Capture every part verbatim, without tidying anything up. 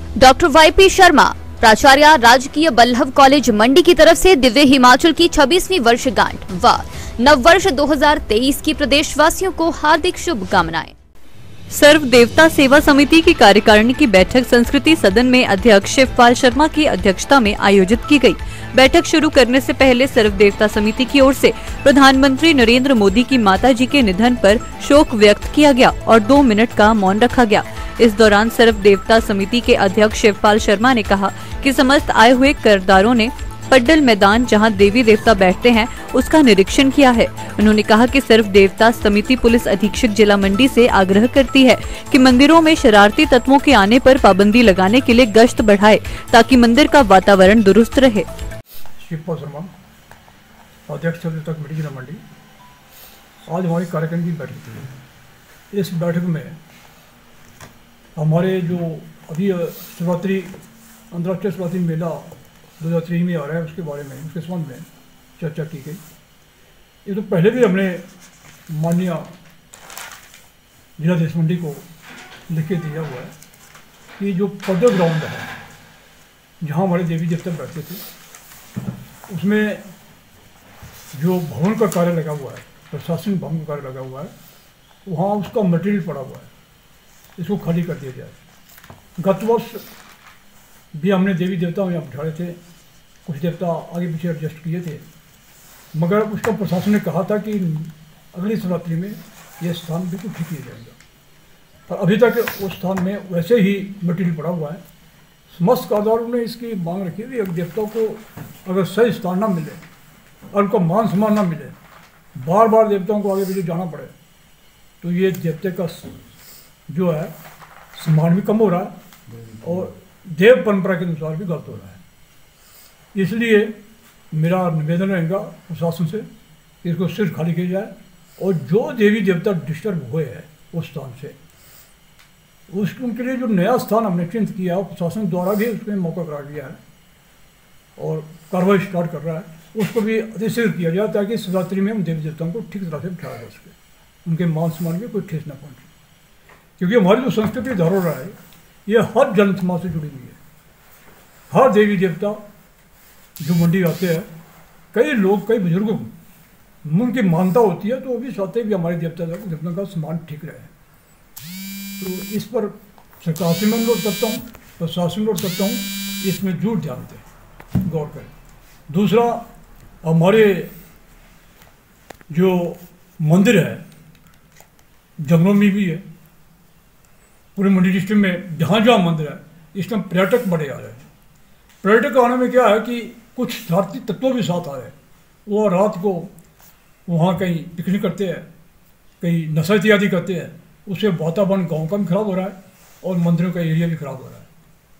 Doctor Y P Sharma, प्राचार्य राजकीय Ballabh college मंडी की तरफ से दिव्य हिमाचल की छब्बीसवीं वर्षगांठ व नव वर्ष दो हज़ार तेईस की प्रदेशवासियों को हार्दिक शुभकामनाएं। सर्व देवता सेवा समिति की कार्यकारिणी की बैठक संस्कृति सदन में अध्यक्ष शिवपाल शर्मा की अध्यक्षता में आयोजित की गई। बैठक शुरू करने से पहले सर्व देवता समिति की ओर से प्रधानमंत्री नरेंद्र मोदी की माताजी के निधन पर शोक व्यक्त किया गया और दो मिनट का मौन रखा गया। इस दौरान सर्व देवता समिति के अध्यक्ष शिवपाल शर्मा ने कहा कि समस्त आए हुए करदारों ने पड्डल मैदान जहां देवी देवता बैठते हैं उसका निरीक्षण किया है। उन्होंने कहा कि सर्व देवता समिति पुलिस अधीक्षक जिला मंडी से आग्रह करती है कि मंदिरों में शरारती तत्वों के आने पर पाबंदी लगाने के लिए गश्त बढ़ाए ताकि मंदिर का वातावरण दुरुस्त रहे। शिवपाल शर्मा, अध्यक्ष सर्व देवता कमेटी जिला मंडी। आज हमारी कार्यक्रम की बैठक थी। इस बैठक में हमारे जो अभी शिवरात्रि अंतर्राष्ट्रीय शिवरात्रि मेला दो हज़ार तेईस में आ रहा है उसके बारे में उसके संबंध में चर्चा की गई। ये तो पहले भी हमने माननीय जिलाधीश मंडी को लिख के दिया हुआ है कि जो पड्डल ग्राउंड है जहाँ हमारे देवी देवता बैठते थे उसमें जो भवन का कार्य लगा हुआ है, प्रशासनिक भवन का कार्य लगा हुआ है, वहाँ उसका मटेरियल पड़ा हुआ है, इसको खाली कर दिया जाए। गत वर्ष भी हमने देवी देवता यहाँ बिठाए थे, कुछ देवता आगे पीछे एडजस्ट किए थे, मगर उसका प्रशासन ने कहा था कि अगली शिवरात्रि में यह स्थान बिल्कुल ठीक किया जाएगा। पर अभी तक उस स्थान में वैसे ही मटेरियल पड़ा हुआ है। समस्त कार्यदारों ने इसकी मांग रखी है कि देवताओं को अगर सही स्थान ना मिले और उनका मान सम्मान ना मिले, बार बार देवताओं को आगे पीछे जाना पड़े, तो ये देवते का जो है सम्मान भी कम हो रहा है और देव परंपरा के अनुसार भी गलत हो रहा है। इसलिए मेरा निवेदन रहेगा प्रशासन से कि इसको सिर्फ खाली किया जाए और जो देवी देवता डिस्टर्ब हुए हैं उस स्थान से उस उनके लिए जो नया स्थान हमने चिंतित किया है प्रशासन द्वारा भी उसमें मौका करा दिया है और कार्रवाई स्टार्ट कर रहा है, उसको भी अतिशीघ्र किया जाए ताकि शिवरात्रि में हम देवी देवताओं को ठीक तरह से बिठाया जा सके, उनके मान सम्मान में कोई ठेस न पहुँचे। क्योंकि हमारी जो संस्कृति धरोहर है ये हर जन समाज से जुड़ी हुई है। हर देवी देवता जो मंडी आते हैं, कई लोग कई बुजुर्गों को उनकी मान्यता होती है तो वो भी चाहते हैं कि हमारे देवता देवताओं का सम्मान ठीक रहे। तो इस पर सरकार से मैं अनुरोध करता हूँ, प्रशासन अनुरोध करता हूँ, इसमें जरूर ध्यान दें, गौर करें। दूसरा, हमारे जो मंदिर है जंगलों में भी है, पूरे मंडी डिस्ट्रिक्ट में जहाँ जहाँ मंदिर है इसमें पर्यटक बड़े आ रहे हैं। पर्यटक आने में क्या है कि कुछ शरारती तत्व भी साथ आ रहे हैं, वो रात को वहाँ कहीं पिकनिक करते हैं, कहीं नशा इत्यादि करते हैं, उससे वातावरण गाँव का भी खराब हो रहा है और मंदिरों का एरिया भी खराब हो रहा है।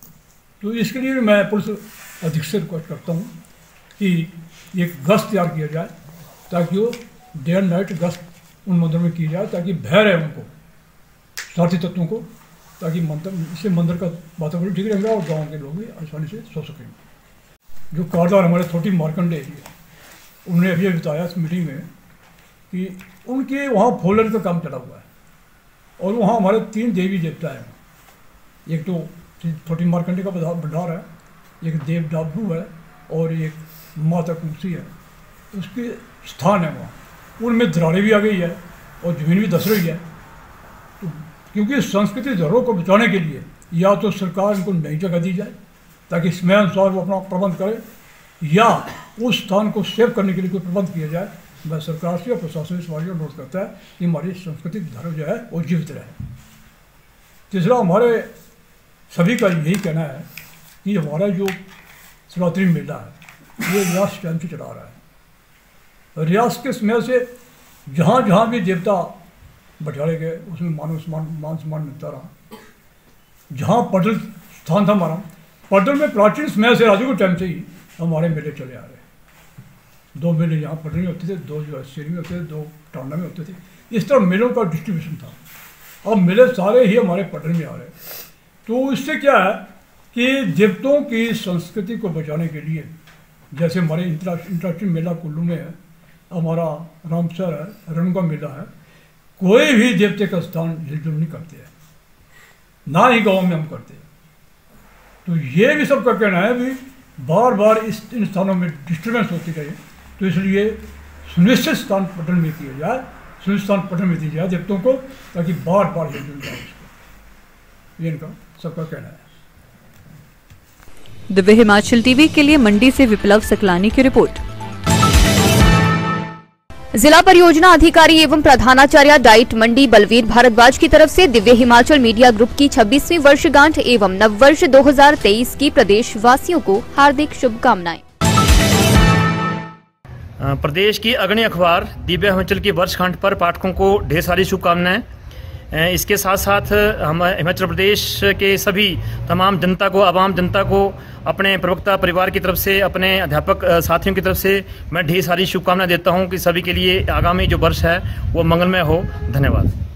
तो इसके लिए मैं पुलिस अधीक्षक से रिक्वेस्ट करता हूँ कि एक गश्त तैयार किया जाए ताकि वो डे एंड नाइट गश्त उन मंदिरों में की जाए ताकि भय रहे उनको शरारती तत्वों को, ताकि मंदिर इससे मंदिर का वातावरण ठीक रहेगा और गांव के लोग भी आसानी से सो सकेंगे। जो कारदार हमारे छोटी मार्कंडे एरिया, उन्होंने अभी बताया इस मीटिंग में कि उनके वहाँ फोलन का काम चला हुआ है और वहाँ हमारे तीन देवी देवता हैं। एक तो छोटी मार्कंडे का भंडार है, एक देव डाबू है और एक माता कुंसी है, उसके स्थान है वहाँ। उनमें दरारें भी आ गई है और ज़मीन भी धस रही है। तो क्योंकि संस्कृति धरोहर को बचाने के लिए या तो सरकार उनको नई जगह दी जाए ताकि समय अनुसार वो अपना प्रबंध करे, या उस स्थान को सेव करने के लिए कोई प्रबंध किया जाए। मैं सरकार से और प्रशासन से सवाल अनुरोध करता है कि हमारी सांस्कृतिक धरोहर जो है वो जीवित रहे। तीसरा, हमारे सभी का यही कहना है कि हमारा जो शिवरात्रि मेला है ये रियास टाइम से चला रहा है। रियास के समय से जहाँ जहाँ भी देवता बैठाए गए उसमें मानव सम्मान मान सम्मान मिलता रहा। जहाँ पड्डल स्थान था हमारा, पड्डल में प्राचीन समय से राजू के टाइम से ही हमारे मेले चले आ रहे हैं। दो मेले यहाँ पड्डल में होते थे, दो जो शेरी में होते थे, दो टांडा में होते थे। इस तरह मेलों का डिस्ट्रीब्यूशन था। अब मेले सारे ही हमारे पड्डल में आ रहे हैं। तो इससे क्या है कि देवताओं की संस्कृति को बचाने के लिए, जैसे हमारे इंटरनेशनल मेला कुल्लू में है, हमारा रामसर है, रेणुका मेला है, कोई भी देवते का स्थान हिलजुल नहीं करते हैं, ना ही गाँव में हम करते हैं। तो ये भी सबका कहना है भी बार बार इस इन स्थानों में डिस्टर्बेंस होती रही, तो इसलिए सुनिश्चित स्थान पटन में किया जाए, सुनिश्चित स्थान पटन में दी जाए देवताओं को, ताकि बार बार ये जुड़ जाए उसको। ये इनका सबका कहना है। दिव्य हिमाचल टीवी के लिए मंडी से विप्लव सकलानी की रिपोर्ट। जिला परियोजना अधिकारी एवं प्रधानाचार्य डाइट मंडी बलवीर भारद्वाज की तरफ से दिव्य हिमाचल मीडिया ग्रुप की छब्बीसवीं वर्षगांठ एवं नववर्ष दो हज़ार तेईस की प्रदेश वासियों को हार्दिक शुभकामनाएं। प्रदेश की अग्रणी अखबार दिव्य हिमाचल की वर्षगांठ पर पाठकों को ढेर सारी शुभकामनाएं। इसके साथ साथ हम हिमाचल प्रदेश के सभी तमाम जनता को, आवाम जनता को, अपने प्रवक्ता परिवार की तरफ से, अपने अध्यापक साथियों की तरफ से मैं ढेर सारी शुभकामनाएं देता हूं कि सभी के लिए आगामी जो वर्ष है वो मंगलमय हो। धन्यवाद।